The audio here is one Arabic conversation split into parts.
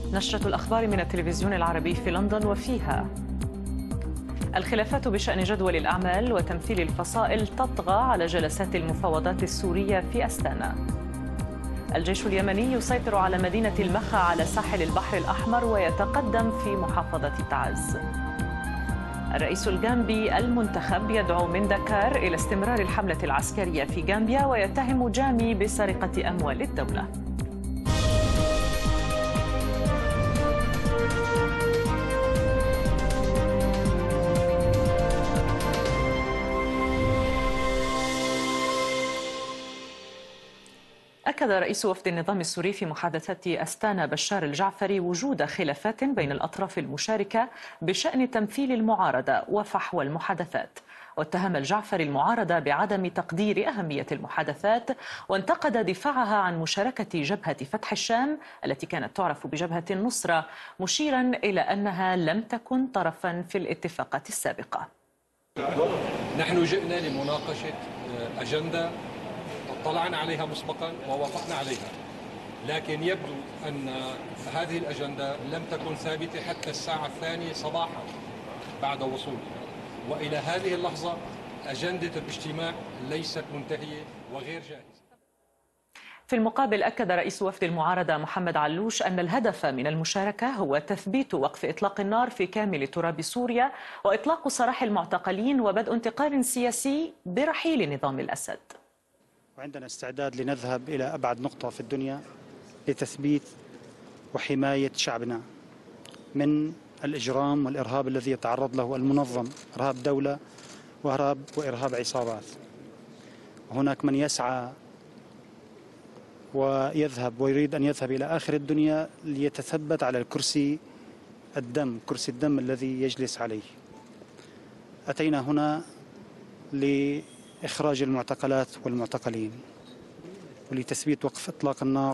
نشرة الأخبار من التلفزيون العربي في لندن، وفيها: الخلافات بشأن جدول الأعمال وتمثيل الفصائل تطغى على جلسات المفاوضات السورية في أستانا. الجيش اليمني يسيطر على مدينة المخا على ساحل البحر الأحمر ويتقدم في محافظة تعز. الرئيس الغامبي المنتخب يدعو من دكار إلى استمرار الحملة العسكرية في غامبيا ويتهم جامي بسرقة أموال الدولة. أكد رئيس وفد النظام السوري في محادثة أستانا بشار الجعفري وجود خلافات بين الأطراف المشاركة بشأن تمثيل المعارضة وفحوى المحادثات، واتهم الجعفري المعارضة بعدم تقدير أهمية المحادثات، وانتقد دفاعها عن مشاركة جبهة فتح الشام التي كانت تعرف بجبهة النصرة، مشيرا إلى أنها لم تكن طرفا في الاتفاقات السابقة. نحن جئنا لمناقشة أجندة اطلعنا عليها مسبقا ووافقنا عليها، لكن يبدو أن هذه الأجندة لم تكن ثابتة حتى الساعة 2 صباحا بعد وصولنا، وإلى هذه اللحظة أجندة الاجتماع ليست منتهية وغير جاهزة. في المقابل أكد رئيس وفد المعارضة محمد علوش أن الهدف من المشاركة هو تثبيت وقف إطلاق النار في كامل تراب سوريا وإطلاق سراح المعتقلين وبدء انتقال سياسي برحيل نظام الأسد. وعندنا استعداد لنذهب إلى أبعد نقطة في الدنيا لتثبيت وحماية شعبنا من الإجرام والإرهاب الذي يتعرض له المنظم، إرهاب دولة وإرهاب عصابات. هناك من يسعى ويذهب ويريد أن يذهب إلى آخر الدنيا ليتثبت على كرسي الدم الذي يجلس عليه. أتينا هنا لإخراج المعتقلات والمعتقلين ولتثبيت وقف إطلاق النار.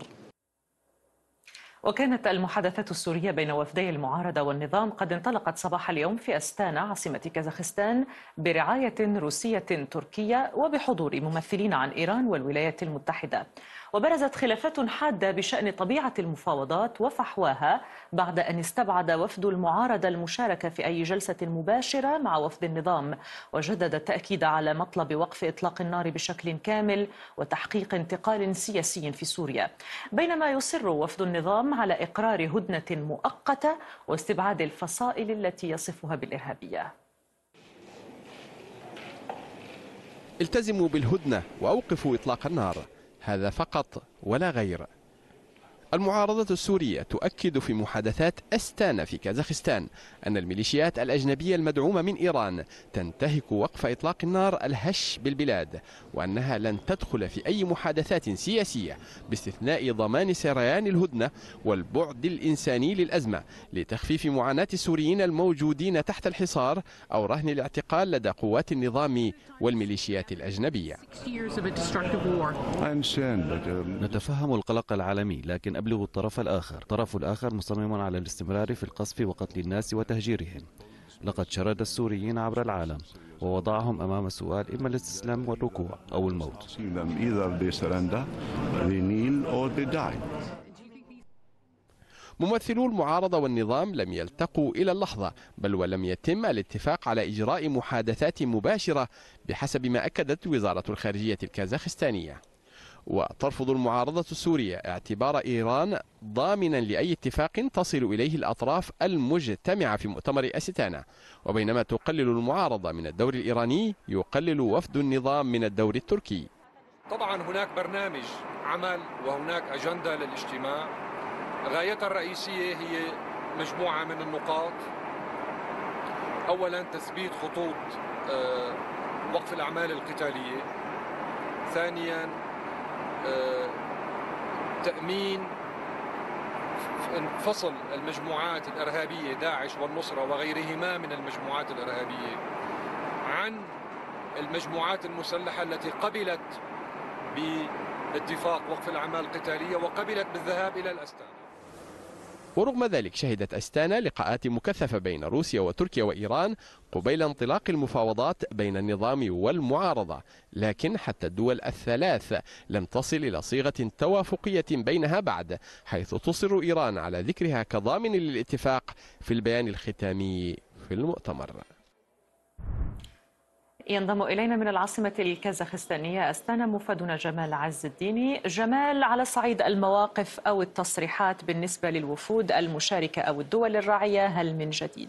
وكانت المحادثات السورية بين وفدي المعارضة والنظام قد انطلقت صباح اليوم في أستانا عاصمة كازاخستان برعاية روسية تركية وبحضور ممثلين عن إيران والولايات المتحدة. وبرزت خلافات حادة بشأن طبيعة المفاوضات وفحواها بعد أن استبعد وفد المعارضة المشاركة في أي جلسة مباشرة مع وفد النظام، وجدد التأكيد على مطلب وقف إطلاق النار بشكل كامل وتحقيق انتقال سياسي في سوريا، بينما يصر وفد النظام على إقرار هدنة مؤقتة واستبعاد الفصائل التي يصفها بالإرهابية. التزموا بالهدنة وأوقفوا إطلاق النار، هذا فقط ولا غير. المعارضة السورية تؤكد في محادثات أستانا في كازاخستان أن الميليشيات الأجنبية المدعومة من إيران تنتهك وقف إطلاق النار الهش بالبلاد، وأنها لن تدخل في أي محادثات سياسية باستثناء ضمان سريان الهدنة والبعد الإنساني للأزمة لتخفيف معاناة السوريين الموجودين تحت الحصار أو رهن الاعتقال لدى قوات النظام والميليشيات الأجنبية. نتفهم القلق العالمي، لكن أبلغ الطرف الآخر مصمم على الاستمرار في القصف وقتل الناس وتهجيرهم. لقد شرد السوريين عبر العالم ووضعهم أمام السؤال: إما الاستسلام والركوع أو الموت. ممثلو المعارضة والنظام لم يلتقوا إلى اللحظة، بل ولم يتم الاتفاق على إجراء محادثات مباشرة بحسب ما أكدت وزارة الخارجية الكازاخستانية. وترفض المعارضة السورية اعتبار إيران ضامنا لأي اتفاق تصل إليه الأطراف المجتمعة في مؤتمر أستانا، وبينما تقلل المعارضة من الدور الإيراني يقلل وفد النظام من الدور التركي. طبعا هناك برنامج عمل وهناك أجندة للاجتماع، غايتها الرئيسية هي مجموعة من النقاط. أولا تثبيت خطوط وقف الأعمال القتالية، ثانيا تأمين فصل المجموعات الإرهابية داعش والنصرة وغيرهما من المجموعات الإرهابية عن المجموعات المسلحة التي قبلت باتفاق وقف الأعمال القتالية وقبلت بالذهاب إلى الأستانا. ورغم ذلك شهدت أستانا لقاءات مكثفة بين روسيا وتركيا وإيران قبيل انطلاق المفاوضات بين النظام والمعارضة، لكن حتى الدول الثلاث لم تصل إلى صيغة توافقية بينها بعد، حيث تصر إيران على ذكرها كضامن للاتفاق في البيان الختامي في المؤتمر. ينضم إلينا من العاصمة الكازاخستانية أستانا موفدنا جمال عز الديني. جمال، على صعيد المواقف أو التصريحات بالنسبة للوفود المشاركة أو الدول الراعية، هل من جديد؟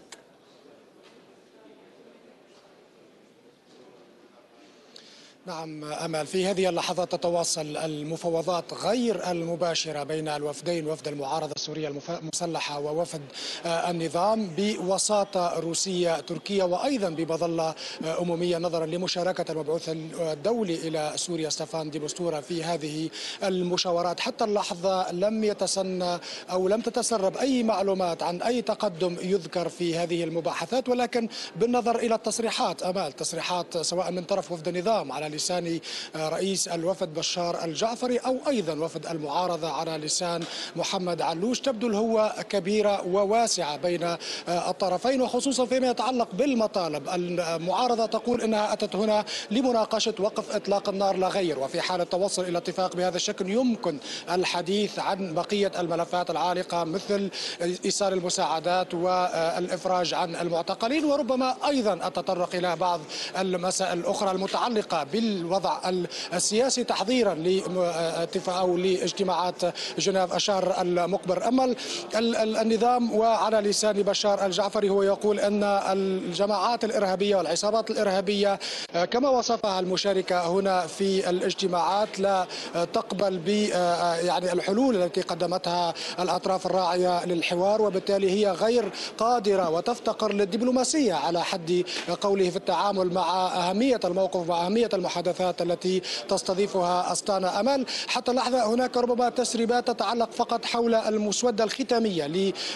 نعم أمل، في هذه اللحظات تتواصل المفاوضات غير المباشرة بين الوفدين، وفد المعارضة السورية المسلحة ووفد النظام، بوساطة روسية تركية وأيضا بمظلة أممية، نظرا لمشاركة المبعوث الدولي إلى سوريا ستيفان دي مستورة في هذه المشاورات. حتى اللحظة لم يتسنى أو لم تتسرب أي معلومات عن أي تقدم يذكر في هذه المباحثات، ولكن بالنظر إلى التصريحات أمال، تصريحات سواء من طرف وفد النظام على لسان رئيس الوفد بشار الجعفري أو أيضا وفد المعارضة على لسان محمد علوش، تبدو الهوة كبيرة وواسعة بين الطرفين، وخصوصا فيما يتعلق بالمطالب. المعارضة تقول إنها أتت هنا لمناقشة وقف إطلاق النار لا غير، وفي حال التوصل إلى اتفاق بهذا الشكل يمكن الحديث عن بقية الملفات العالقة مثل إيصال المساعدات والإفراج عن المعتقلين، وربما أيضا التطرق إلى بعض المسائل الأخرى المتعلقة بالوضع السياسي تحضيرا لاتفاق أو لاجتماعات جنيف الشهر المقبل. أما النظام وعلى لسان بشار الجعفري هو يقول أن الجماعات الإرهابية والعصابات الإرهابية كما وصفها المشاركة هنا في الاجتماعات لا تقبل ب يعني الحلول التي قدمتها الأطراف الراعية للحوار، وبالتالي هي غير قادرة وتفتقر للدبلوماسية على حد قوله في التعامل مع أهمية الموقف وأهمية المحادثات التي تستضيفها أستانا. أمل، حتى اللحظة هناك ربما تسريبات تتعلق فقط حول المسودة الختامية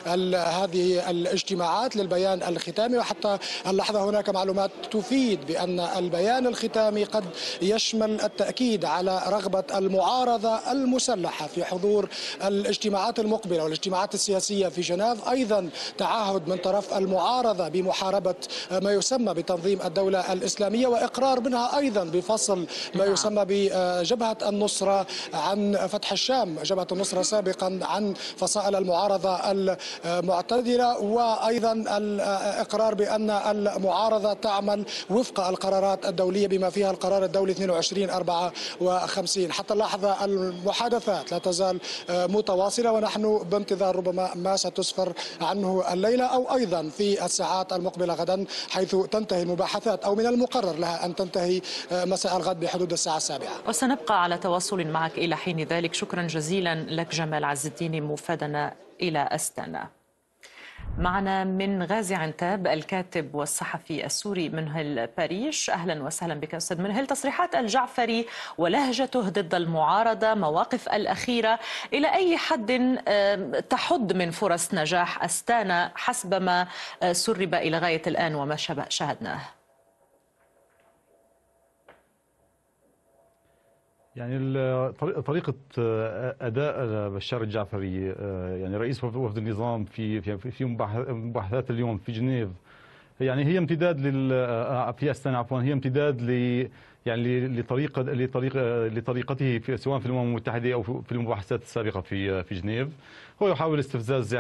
لهذه الاجتماعات للبيان الختامي، وحتى اللحظة هناك معلومات تفيد بأن البيان الختامي قد يشمل التأكيد على رغبة المعارضة المسلحة في حضور الاجتماعات المقبلة والاجتماعات السياسية في جنيف، أيضا تعهد من طرف المعارضة بمحاربة ما يسمى بتنظيم الدولة الإسلامية، وإقرار منها أيضا بفصل ما يسمى بجبهة النصرة عن فتح الشام، جبهة النصرة سابقا عن فصائل المعارضة المعتدلة، وأيضا الإقرار بأن المعارضة تعمل وفق القرارات الدولية بما فيها القرار الدولي 2254. حتى اللحظة المحادثات لا تزال متواصلة، ونحن بانتظار ربما ما ستسفر عنه الليلة أو أيضا في الساعات المقبلة غدا، حيث تنتهي المباحثات أو من المقرر لها أن تنتهي مساء الغد بحدود الساعة 7. وسنبقى على تواصل معك إلى حين ذلك. شكرا جزيلا لك جمال عز الدين موفدنا إلى أستانا. معنا من غازي عنتاب الكاتب والصحفي السوري منهل باريش. أهلا وسهلا بك أستاذ منهل. تصريحات الجعفري ولهجته ضد المعارضة، مواقف الأخيرة، إلى أي حد تحد من فرص نجاح أستانا حسب ما سرب إلى غاية الآن وما شاهدناه؟ يعني طريقة أداء بشار الجعفري يعني رئيس وفد النظام في مباحثات اليوم في جنيف، يعني هي امتداد في أستانا عفوا، هي امتداد يعني لطريقته سواء في الأمم المتحدة أو في المباحثات السابقة في جنيف. هو يحاول استفزاز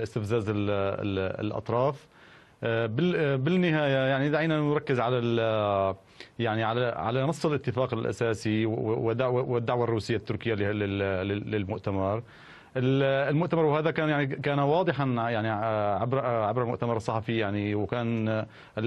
الأطراف. بالنهاية يعني دعينا نركز على يعني على نص الاتفاق الأساسي والدعوة الروسية التركية للمؤتمر. المؤتمر، وهذا كان واضحا يعني عبر المؤتمر الصحفي، يعني وكان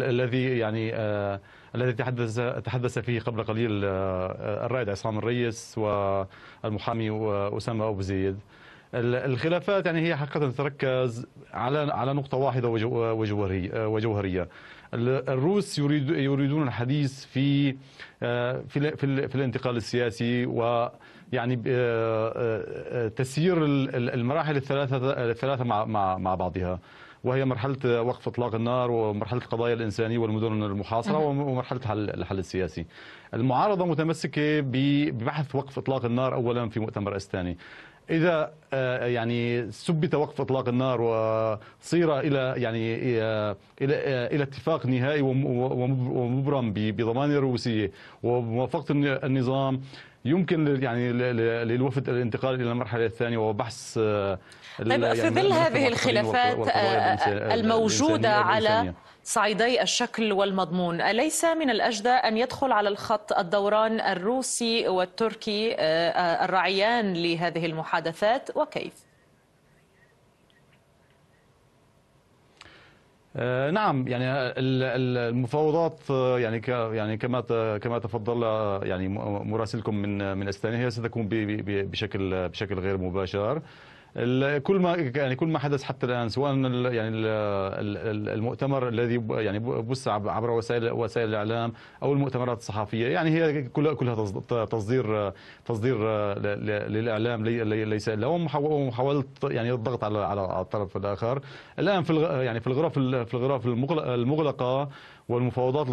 الذي تحدث فيه قبل قليل الرائد عصام الريس والمحامي أسامة أبو زيد. الخلافات يعني هي حقيقة تتركز على نقطة واحدة وجوهرية. الروس يريدون الحديث في الانتقال السياسي، ويعني تسيير المراحل الثلاثة مع بعضها، وهي مرحلة وقف إطلاق النار ومرحلة القضايا الإنسانية والمدن المحاصرة ومرحلة الحل السياسي. المعارضة متمسكة ببحث وقف إطلاق النار أولا في مؤتمر أستاني. إذا يعني ثبت وقف إطلاق النار وصير إلى يعني إلى اتفاق نهائي ومبرم بضمان الروسية وموافقة النظام، يمكن يعني للوفد الانتقال إلى المرحلة الثانية وبحث. طيب في ظل هذه الخلافات الموجودة على صعيدي الشكل والمضمون، أليس من الأجدى أن يدخل على الخط الدوران الروسي والتركي الراعيان لهذه المحادثات، وكيف؟ نعم، يعني المفاوضات يعني كما تفضل يعني مراسلكم من استانيا هي ستكون بشكل غير مباشر. كل ما حدث حتى الان، سواء يعني المؤتمر الذي يعني بث عبر وسائل الاعلام او المؤتمرات الصحفيه، يعني هي كلها تصدير للاعلام ليس الا ومحاوله يعني الضغط على الطرف الاخر. الان في الغرف المغلقه والمفاوضات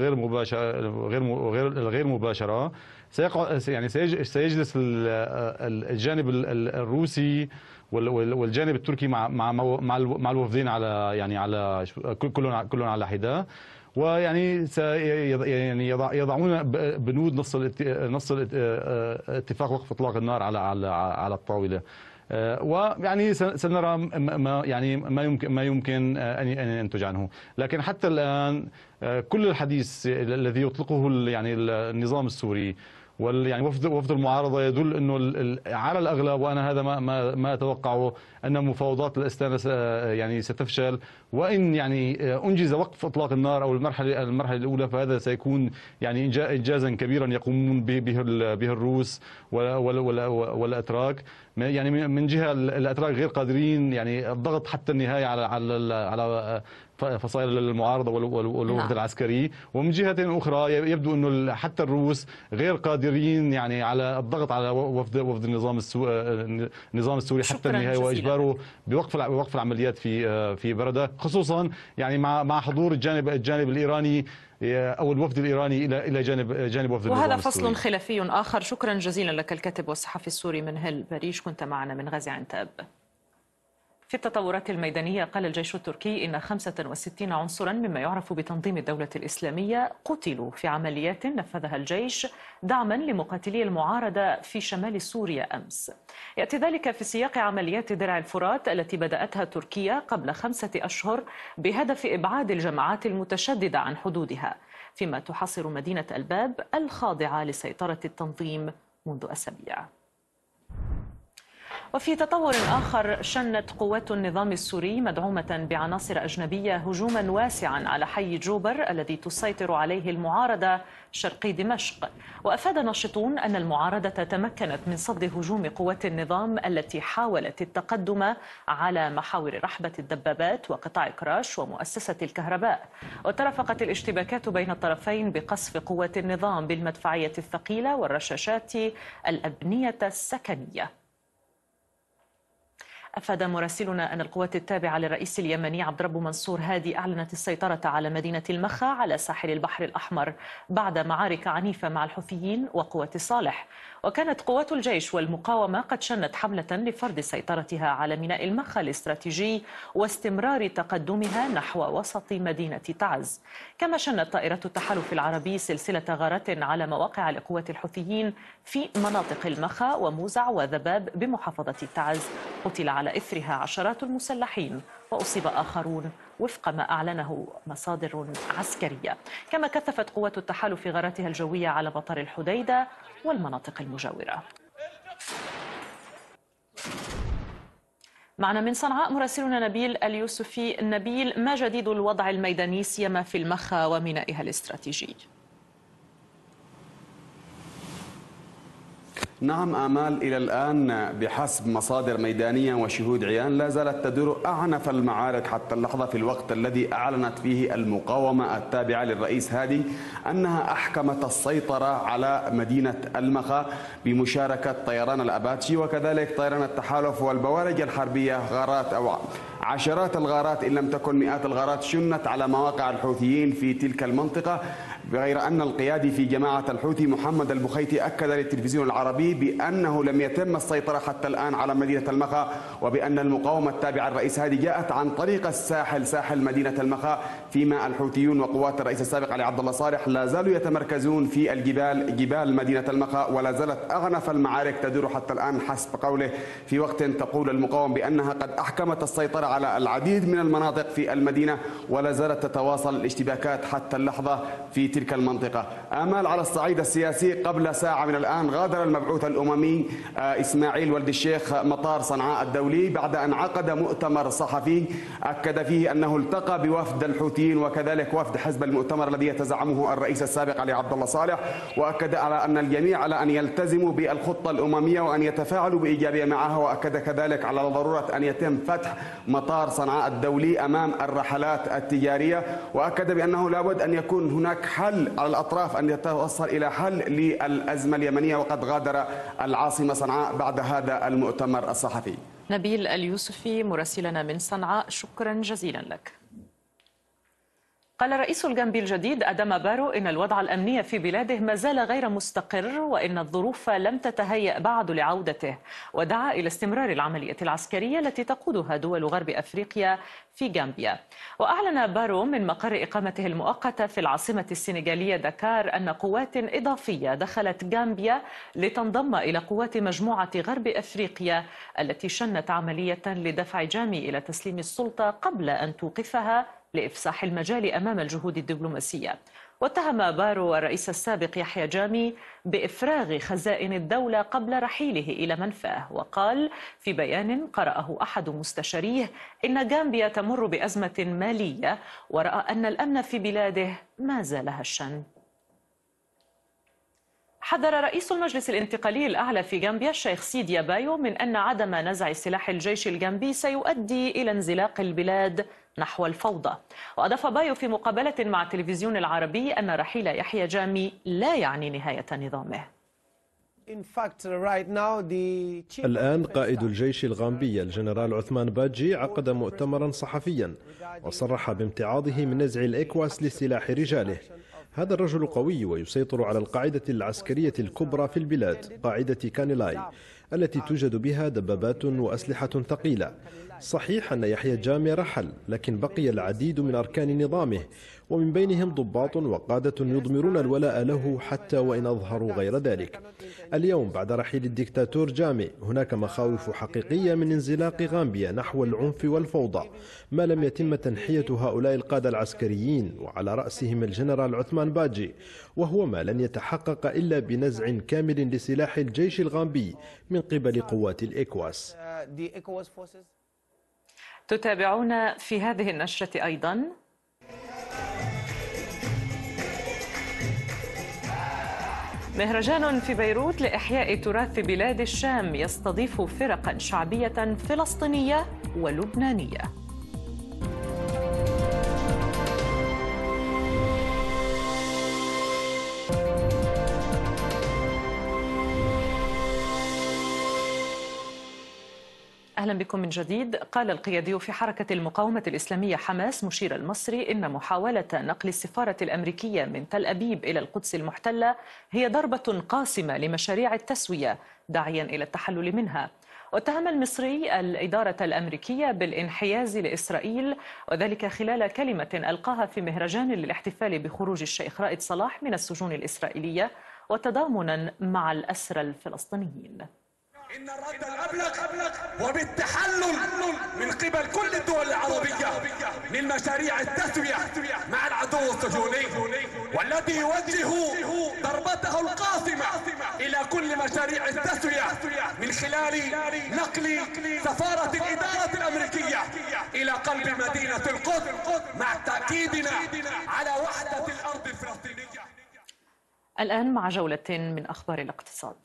الغير مباشره سيجلس الجانب الروسي والجانب التركي مع الوفدين على كل على حدة، ويعني يضعون بنود نص اتفاق وقف اطلاق النار على الطاولة. ويعني سنرى ما يمكن ان ينتج عنه. لكن حتى الان كل الحديث الذي يطلقه يعني النظام السوري يعني وفد المعارضة يدل انه على الاغلب، وانا هذا ما اتوقعه، ان مفاوضات الاستانة يعني ستفشل، وان يعني انجز وقف اطلاق النار او المرحلة الاولى فهذا سيكون يعني انجازا كبيرا يقومون به الروس والاتراك. يعني من جهة الاتراك غير قادرين يعني الضغط حتى النهاية على فصائل المعارضة والوفد العسكري، ومن جهة أخرى يبدو أنه حتى الروس غير قادرين يعني على الضغط على وفد النظام السوري حتى النهاية، وإجباره بوقف العمليات في بردة، خصوصا يعني مع حضور الجانب الإيراني أو الوفد الإيراني إلى جانب وفد النظام وهذا السوري. فصل خلافي آخر. شكرا جزيلا لك الكاتب والصحفي السوري منهل بريش، كنت معنا من غازي عنتاب. في التطورات الميدانية، قال الجيش التركي إن 65 عنصرا مما يعرف بتنظيم الدولة الإسلامية قتلوا في عمليات نفذها الجيش دعما لمقاتلي المعارضة في شمال سوريا أمس. يأتي ذلك في سياق عمليات درع الفرات التي بدأتها تركيا قبل 5 أشهر بهدف إبعاد الجماعات المتشددة عن حدودها، فيما تحاصر مدينة الباب الخاضعة لسيطرة التنظيم منذ أسابيع. وفي تطور آخر، شنت قوات النظام السوري مدعومة بعناصر أجنبية هجوما واسعا على حي جوبر الذي تسيطر عليه المعارضة شرقي دمشق. وأفاد ناشطون أن المعارضة تمكنت من صد هجوم قوات النظام التي حاولت التقدم على محاور رحبة الدبابات وقطاع كراش ومؤسسة الكهرباء. وترافقت الاشتباكات بين الطرفين بقصف قوات النظام بالمدفعية الثقيلة والرشاشات الأبنية السكنية. أفاد مراسلنا أن القوات التابعة للرئيس اليمني عبد رب منصور هادي أعلنت السيطرة على مدينة المخا على ساحل البحر الأحمر بعد معارك عنيفة مع الحوثيين وقوات صالح. وكانت قوات الجيش والمقاومة قد شنت حملة لفرض سيطرتها على ميناء المخا الاستراتيجي واستمرار تقدمها نحو وسط مدينة تعز. كما شنت طائرة التحالف العربي سلسلة غارات على مواقع لقوات الحوثيين في مناطق المخا وموزع وذباب بمحافظة تعز. قتل على إثرها عشرات المسلحين وأصيب آخرون وفق ما أعلنه مصادر عسكرية. كما كثفت قوات التحالف غاراتها الجوية على مطار الحديدة والمناطق المجاورة. معنا من صنعاء مراسلنا نبيل اليوسفي. نبيل، ما جديد الوضع الميداني سيما في المخا ومينائها الاستراتيجي؟ نعم آمال، إلى الآن بحسب مصادر ميدانية وشهود عيان لا زالت تدور أعنف المعارك حتى اللحظة، في الوقت الذي أعلنت فيه المقاومة التابعة للرئيس هادي أنها أحكمت السيطرة على مدينة المخا بمشاركة طيران الأباتشي وكذلك طيران التحالف والبوارج الحربية. غارات أو عشرات الغارات إن لم تكن مئات الغارات شنت على مواقع الحوثيين في تلك المنطقة غير أن القيادي في جماعة الحوثي محمد البخيتي أكد للتلفزيون العربي بأنه لم يتم السيطرة حتى الآن على مدينة المخا، وبأن المقاومة التابعة للرئيس هادي جاءت عن طريق الساحل ساحل مدينة المخا، فيما الحوثيون وقوات الرئيس السابق علي عبد الله صالح لا زالوا يتمركزون في الجبال جبال مدينة المخا، ولا زالت أعنف المعارك تدور حتى الآن حسب قوله، في وقت تقول المقاومة بأنها قد أحكمت السيطرة على العديد من المناطق في المدينة، ولا زالت تتواصل الاشتباكات حتى اللحظة في تلك المنطقة. آمال على الصعيد السياسي، قبل ساعة من الآن غادر المبعوث الأممي إسماعيل ولد الشيخ مطار صنعاء الدولي بعد أن عقد مؤتمر صحفي أكد فيه أنه التقى بوفد الحوثيين وكذلك وفد حزب المؤتمر الذي يتزعمه الرئيس السابق علي عبد الله صالح، وأكد على أن الجميع على أن يلتزموا بالخطة الأممية وأن يتفاعلوا بإيجابية معها، وأكد كذلك على ضرورة أن يتم فتح مطار صنعاء الدولي أمام الرحلات التجارية، وأكد بأنه لابد أن يكون هناك حل على الأطراف أن يتوصل إلى حل للأزمة اليمنية، وقد غادر العاصمة صنعاء بعد هذا المؤتمر الصحفي. نبيل اليوسفي مراسلنا من صنعاء، شكرا جزيلا لك. قال رئيس الجنبي الجديد أداما بارو إن الوضع الأمني في بلاده ما زال غير مستقر وإن الظروف لم تتهيأ بعد لعودته، ودعا إلى استمرار العملية العسكرية التي تقودها دول غرب أفريقيا في غامبيا. وأعلن بارو من مقر إقامته المؤقتة في العاصمة السنغالية دكار أن قوات إضافية دخلت غامبيا لتنضم إلى قوات مجموعة غرب أفريقيا التي شنت عملية لدفع جامي إلى تسليم السلطة قبل أن توقفها لإفساح المجال أمام الجهود الدبلوماسية. واتهم بارو الرئيس السابق يحيى جامي بإفراغ خزائن الدولة قبل رحيله إلى منفاه، وقال في بيان قرأه أحد مستشاريه إن غامبيا تمر بأزمة مالية ورأى أن الأمن في بلاده ما زال هشا. حذر رئيس المجلس الانتقالي الأعلى في غامبيا الشيخ سيديا بايو من أن عدم نزع سلاح الجيش الغامبي سيؤدي إلى انزلاق البلاد نحو الفوضى. وأضاف بايو في مقابلة مع التلفزيون العربي أن رحيل يحيى جامي لا يعني نهاية نظامه. الآن قائد الجيش الغامبي الجنرال عثمان باجي عقد مؤتمرا صحفيا وصرح بامتعاضه من نزع الإكواس لسلاح رجاله. هذا الرجل قوي ويسيطر على القاعدة العسكرية الكبرى في البلاد، قاعدة كانيلاي، التي توجد بها دبابات وأسلحة ثقيلة. صحيح أن يحيى جامي رحل، لكن بقي العديد من أركان نظامه، ومن بينهم ضباط وقادة يضمرون الولاء له حتى وإن أظهروا غير ذلك. اليوم بعد رحيل الدكتاتور جامي هناك مخاوف حقيقية من انزلاق غامبيا نحو العنف والفوضى ما لم يتم تنحية هؤلاء القادة العسكريين وعلى رأسهم الجنرال عثمان باجي، وهو ما لن يتحقق إلا بنزع كامل لسلاح الجيش الغامبي من قبل قوات الإكواس. تتابعون في هذه النشرة أيضا مهرجان في بيروت لإحياء تراث بلاد الشام يستضيف فرقا شعبية فلسطينية ولبنانية. أهلا بكم من جديد. قال القيادي في حركة المقاومة الإسلامية حماس مشير المصري إن محاولة نقل السفارة الأمريكية من تل أبيب إلى القدس المحتلة هي ضربة قاسمة لمشاريع التسوية، داعيا إلى التحلل منها. واتهم المصري الإدارة الأمريكية بالانحياز لإسرائيل، وذلك خلال كلمة ألقاها في مهرجان للاحتفال بخروج الشيخ رائد صلاح من السجون الإسرائيلية وتضامنا مع الأسرى الفلسطينيين. إن الرد الأبلغ وبالتحلل من قبل كل الدول العربية من مشاريع التسوية مع العدو الصهيوني، والذي يوجه ضربته القاسمة إلى كل مشاريع التسوية من خلال نقل سفارة الإدارة الأمريكية إلى قلب مدينة القدس مع تأكيدنا على وحدة الأرض الفلسطينية. الآن مع جولة من أخبار الاقتصاد.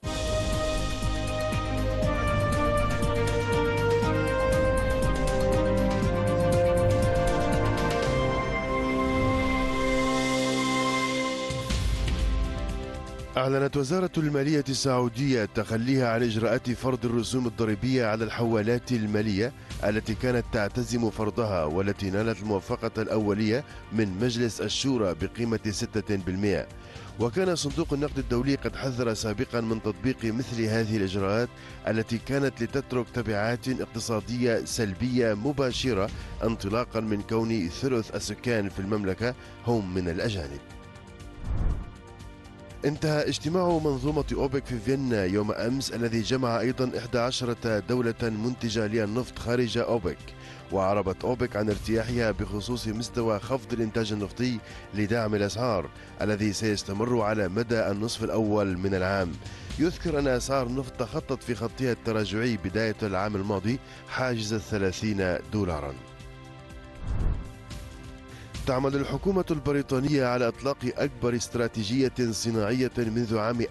أعلنت وزارة المالية السعودية تخليها عن إجراءات فرض الرسوم الضريبية على الحوالات المالية التي كانت تعتزم فرضها والتي نالت الموافقة الأولية من مجلس الشورى بقيمة 6%. وكان صندوق النقد الدولي قد حذر سابقا من تطبيق مثل هذه الإجراءات التي كانت لتترك تبعات اقتصادية سلبية مباشرة انطلاقا من كون ثلث السكان في المملكة هم من الأجانب. انتهى اجتماع منظومة أوبك في فيينا يوم أمس الذي جمع أيضا 11 دولة منتجة للنفط خارج أوبك. وأعربت أوبك عن ارتياحها بخصوص مستوى خفض الإنتاج النفطي لدعم الأسعار الذي سيستمر على مدى النصف الأول من العام. يذكر أن أسعار النفط تخطت في خطها التراجعي بداية العام الماضي حاجز 30 دولارا. تعمل الحكومة البريطانية على إطلاق أكبر استراتيجية صناعية منذ عام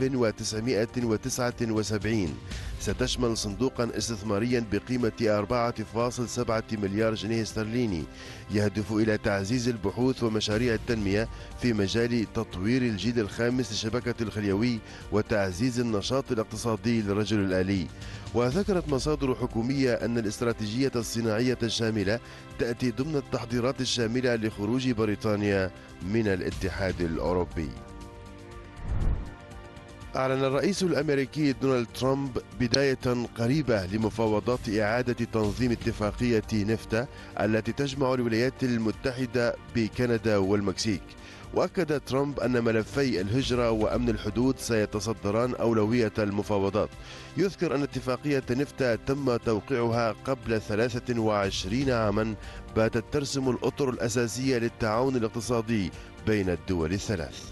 1979 ستشمل صندوقا استثماريا بقيمة 4.7 مليار جنيه استرليني يهدف إلى تعزيز البحوث ومشاريع التنمية في مجال تطوير الجيل الخامس لشبكة الخليوي وتعزيز النشاط الاقتصادي للرجل الآلي. وذكرت مصادر حكومية أن الاستراتيجية الصناعية الشاملة تأتي ضمن التحضيرات الشاملة لخروج بريطانيا من الاتحاد الأوروبي. أعلن الرئيس الأمريكي دونالد ترامب بداية قريبة لمفاوضات إعادة تنظيم اتفاقية نفتا التي تجمع الولايات المتحدة بكندا والمكسيك. وأكد ترامب أن ملفي الهجرة وأمن الحدود سيتصدران أولوية المفاوضات. يذكر أن اتفاقية نفتا تم توقيعها قبل 23 عاما باتت ترسم الأطر الأساسية للتعاون الاقتصادي بين الدول الثلاث.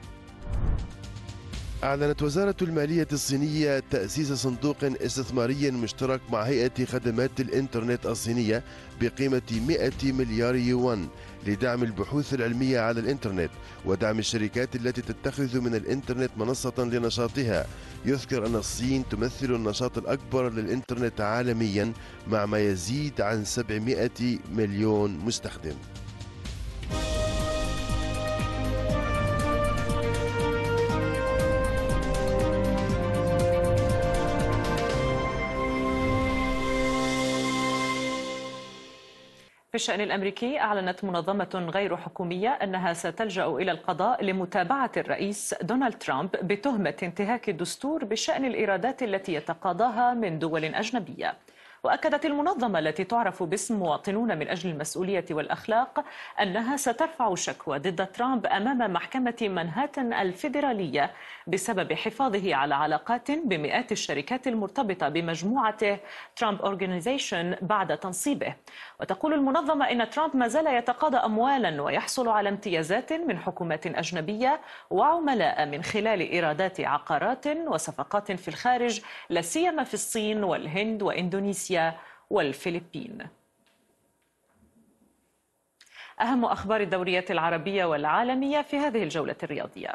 أعلنت وزارة المالية الصينية تأسيس صندوق استثماري مشترك مع هيئة خدمات الإنترنت الصينية بقيمة 100 مليار يوان لدعم البحوث العلمية على الإنترنت ودعم الشركات التي تتخذ من الإنترنت منصة لنشاطها. يذكر أن الصين تمثل النشاط الأكبر للإنترنت عالميا مع ما يزيد عن 700 مليون مستخدم. في الشأن الأمريكي أعلنت منظمة غير حكومية أنها ستلجأ إلى القضاء لمتابعة الرئيس دونالد ترامب بتهمة انتهاك الدستور بشأن الإيرادات التي يتقاضاها من دول أجنبية. وأكدت المنظمة التي تعرف باسم مواطنون من أجل المسؤولية والأخلاق أنها سترفع شكوى ضد ترامب أمام محكمة منهاتن الفيدرالية بسبب حفاظه على علاقات بمئات الشركات المرتبطة بمجموعة ترامب أورجانيزيشن بعد تنصيبه. وتقول المنظمة إن ترامب ما زال يتقاضى أموالا ويحصل على امتيازات من حكومات أجنبية وعملاء من خلال إيرادات عقارات وصفقات في الخارج، لا سيما في الصين والهند وإندونيسيا والفلبين. أهم أخبار الدوريات العربية والعالمية في هذه الجولة الرياضية.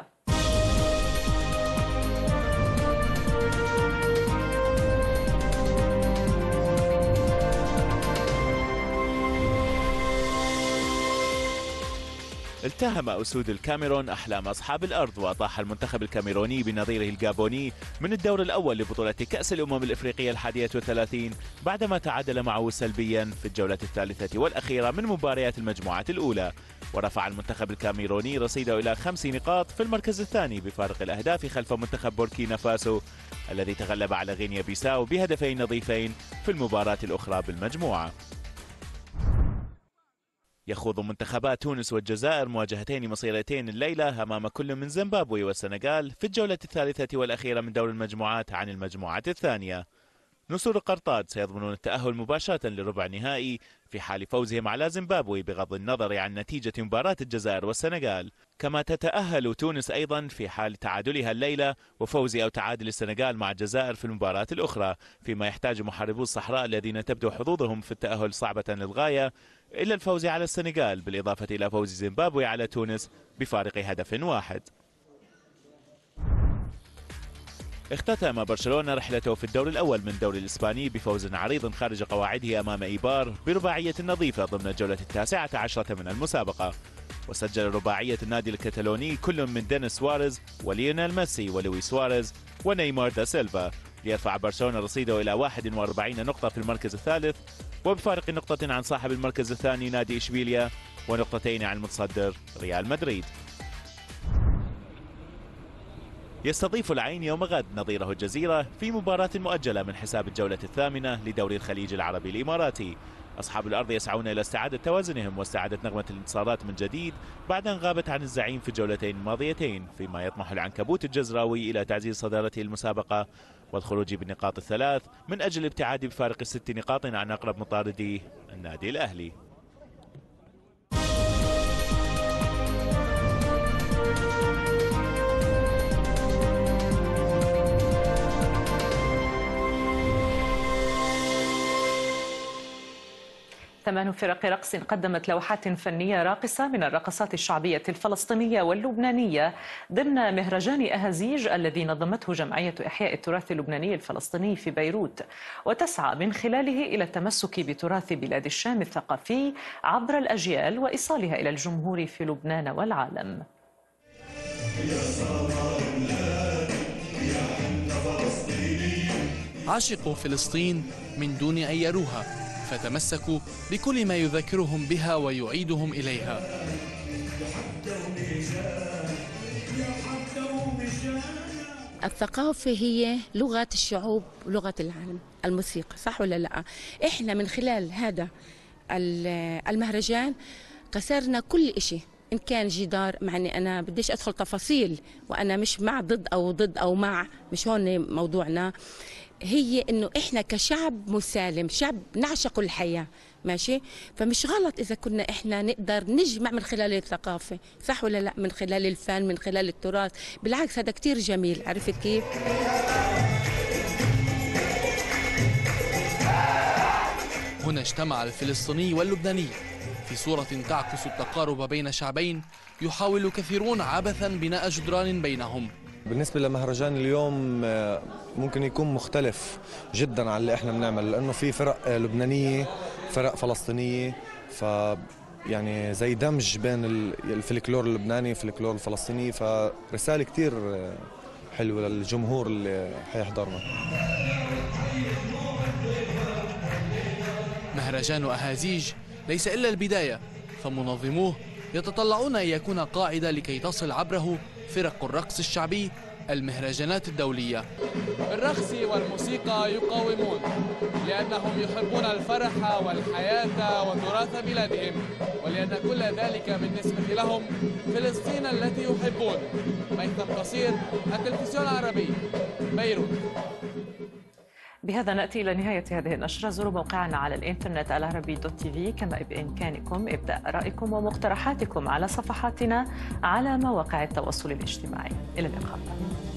التهم أسود الكاميرون أحلام أصحاب الأرض، وأطاح المنتخب الكاميروني بنظيره الجابوني من الدور الأول لبطولة كأس الأمم الإفريقية 31 بعدما تعادل معه سلبيا في الجولة الثالثة والأخيرة من مباريات المجموعة الأولى. ورفع المنتخب الكاميروني رصيده إلى 5 نقاط في المركز الثاني بفارق الأهداف خلف منتخب بوركينا فاسو الذي تغلب على غينيا بيساو بهدفين نظيفين في المباراة الأخرى بالمجموعة. يخوض منتخبات تونس والجزائر مواجهتين مصيرتين الليلة أمام كل من زيمبابوي والسنغال في الجولة الثالثة والأخيرة من دور المجموعات عن المجموعة الثانية. نسور قرطاج سيضمنون التأهل مباشرة لربع النهائي في حال فوزهم على زيمبابوي بغض النظر عن نتيجة مباراة الجزائر والسنغال، كما تتأهل تونس أيضا في حال تعادلها الليلة وفوز أو تعادل السنغال مع الجزائر في المباراة الأخرى، فيما يحتاج محاربو الصحراء الذين تبدو حظوظهم في التأهل صعبة للغاية إلا الفوز على السنغال بالإضافة إلى فوز زيمبابوي على تونس بفارق هدف واحد. اختتم برشلونة رحلته في الدور الأول من الدوري الإسباني بفوز عريض خارج قواعده أمام إيبار برباعية نظيفة ضمن الجولة 19 من المسابقة. وسجل رباعية النادي الكتالوني كل من دينيس سواريز وليونيل ميسي ولويس سواريز ونيمار دا سيلفا، ليرفع برشلونة رصيده إلى 41 نقطة في المركز الثالث، وبفارق نقطة عن صاحب المركز الثاني نادي إشبيليا ونقطتين عن المتصدر ريال مدريد. يستضيف العين يوم غد نظيره الجزيرة في مباراة مؤجلة من حساب الجولة الثامنة لدوري الخليج العربي الإماراتي. أصحاب الأرض يسعون إلى استعادة توازنهم واستعادة نغمة الانتصارات من جديد بعد أن غابت عن الزعيم في الجولتين الماضيتين، فيما يطمح العنكبوت الجزراوي إلى تعزيز صدارته المسابقة والخروج بالنقاط الثلاث من أجل الابتعاد بفارق 6 نقاط عن أقرب مطارديه النادي الأهلي. ثمان فرق رقص قدمت لوحات فنية راقصة من الرقصات الشعبية الفلسطينية واللبنانية ضمن مهرجان أهازيج الذي نظمته جمعية إحياء التراث اللبناني الفلسطيني في بيروت، وتسعى من خلاله إلى التمسك بتراث بلاد الشام الثقافي عبر الأجيال وإيصالها إلى الجمهور في لبنان والعالم. عاشقوا فلسطين من دون أن يروها، فتمسكوا بكل ما يذكرهم بها ويعيدهم إليها. الثقافة هي لغة الشعوب ولغة العالم، الموسيقى، صح ولا لا؟ إحنا من خلال هذا المهرجان كسرنا كل إشي، إن كان جدار، مع أني أنا بديش أدخل تفاصيل وأنا مش مع ضد أو مع، مش هون موضوعنا، هي انه احنا كشعب مسالم، شعب نعشق الحياه، ماشي؟ فمش غلط اذا كنا احنا نقدر نجمع من خلال الثقافه، صح ولا لا؟ من خلال الفن، من خلال التراث، بالعكس هذا كتير جميل، عرفت كيف؟ هنا اجتمع الفلسطيني واللبناني في صورة تعكس التقارب بين شعبين يحاول كثيرون عبثا بناء جدران بينهم. بالنسبة لمهرجان اليوم ممكن يكون مختلف جدا عن اللي احنا بنعمل، لأنه في فرق لبنانية فرق فلسطينية، يعني زي دمج بين الفلكلور اللبناني والفلكلور الفلسطيني، فرسالة كتير حلوة للجمهور اللي حيحضرنا. مهرجان أهازيج ليس إلا البداية، فمنظموه يتطلعون أن يكون قاعدة لكي تصل عبره فرق الرقص الشعبي المهرجانات الدولية. بالرقص والموسيقى يقاومون لأنهم يحبون الفرح والحياة وتراث بلادهم، ولأن كل ذلك بالنسبة لهم فلسطين التي يحبون. ميثم قصير، التلفزيون العربي، بيروت. بهذا نأتي إلى نهاية هذه النشرة. زوروا موقعنا على الإنترنت العربي.tv، كما بإمكانكم إبداء رأيكم ومقترحاتكم على صفحاتنا على مواقع التواصل الاجتماعي. إلى اللقاء.